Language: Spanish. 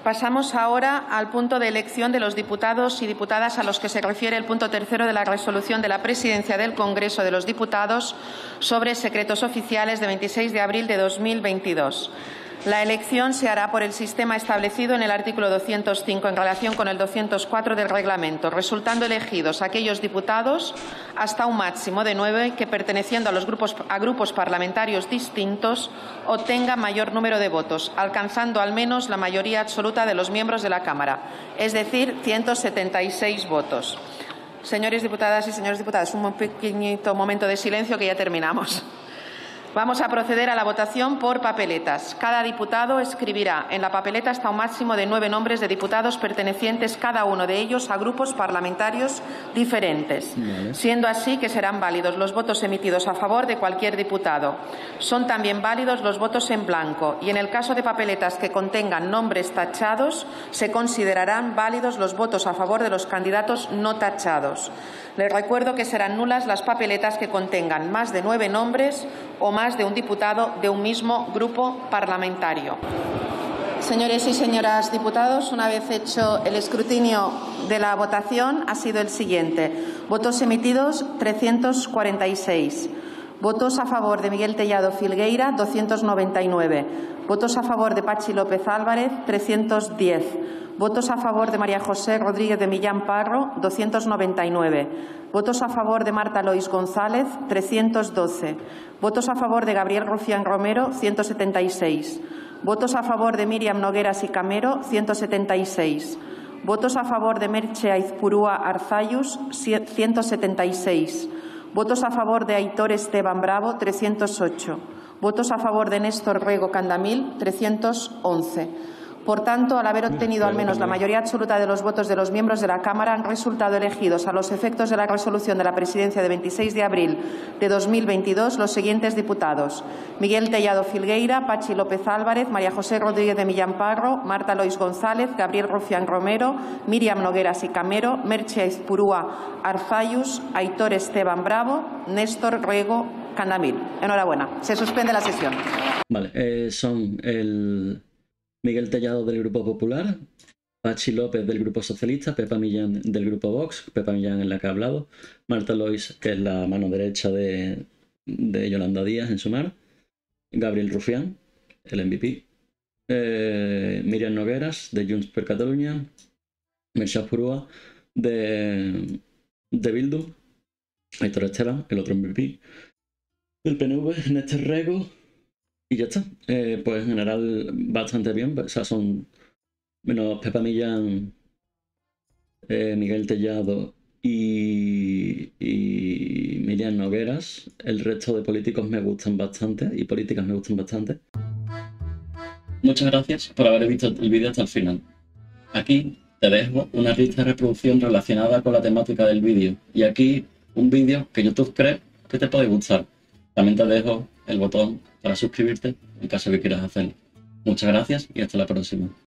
Pasamos ahora al punto de elección de los diputados y diputadas a los que se refiere el punto tercero de la resolución de la Presidencia del Congreso de los Diputados sobre secretos oficiales de 26 de abril de 2022. La elección se hará por el sistema establecido en el artículo 205 en relación con el 204 del reglamento, resultando elegidos aquellos diputados hasta un máximo de 9 que, perteneciendo a grupos parlamentarios distintos, obtengan mayor número de votos, alcanzando al menos la mayoría absoluta de los miembros de la Cámara, es decir, 176 votos. Señores diputadas y señores diputados, un pequeñito momento de silencio que ya terminamos. Vamos a proceder a la votación por papeletas. Cada diputado escribirá en la papeleta hasta un máximo de 9 nombres de diputados pertenecientes cada uno de ellos a grupos parlamentarios diferentes, siendo así que serán válidos los votos emitidos a favor de cualquier diputado. Son también válidos los votos en blanco y en el caso de papeletas que contengan nombres tachados se considerarán válidos los votos a favor de los candidatos no tachados. Les recuerdo que serán nulas las papeletas que contengan más de 9 nombres o más de un diputado de un mismo grupo parlamentario. Señores y señoras diputados, una vez hecho el escrutinio de la votación, ha sido el siguiente. Votos emitidos, 346. Votos a favor de Miguel Tellado Filgueira, 299. Votos a favor de Patxi López Álvarez, 310. Votos a favor de María José Rodríguez de Millán Parro, 299. Votos a favor de Marta Lois González, 312. Votos a favor de Gabriel Rufián Romero, 176. Votos a favor de Miriam Nogueras y Camero, 176. Votos a favor de Merche Aizpurúa Arzayus, 176. Votos a favor de Aitor Esteban Bravo, 308. Votos a favor de Néstor Rego Candamil, 311. Por tanto, al haber obtenido al menos la mayoría absoluta de los votos de los miembros de la Cámara, han resultado elegidos a los efectos de la resolución de la Presidencia de 26 de abril de 2022 los siguientes diputados: Miguel Tellado Filgueira, Patxi López Álvarez, María José Rodríguez de Millán Parro, Marta Lois González, Gabriel Rufián Romero, Miriam Nogueras y Camero, Merche Aizpurúa Arzayus, Aitor Esteban Bravo, Néstor Rego Candamil. Enhorabuena. Se suspende la sesión. Vale, son el Miguel Tellado del Grupo Popular, Patxi López del Grupo Socialista, Pepa Millán del Grupo Vox, Pepa Millán en la que ha hablado, Marta Lois, que es la mano derecha de Yolanda Díaz en Sumar, Gabriel Rufián, el MVP, Miriam Nogueras de Junts per Catalunya, Merche Aizpurúa de Bildu, Aitor Esteban, el otro MVP, del PNV, Néstor Rego. Y ya está. Pues en general bastante bien. O sea, son menos Pepa Millán, Miguel Tellado y Miriam Nogueras. El resto de políticos me gustan bastante y políticas me gustan bastante. Muchas gracias por haber visto el vídeo hasta el final. Aquí te dejo una lista de reproducción relacionada con la temática del vídeo. Y aquí un vídeo que YouTube cree que te puede gustar. También te dejo el botón para suscribirte en caso de que quieras hacerlo. Muchas gracias y hasta la próxima.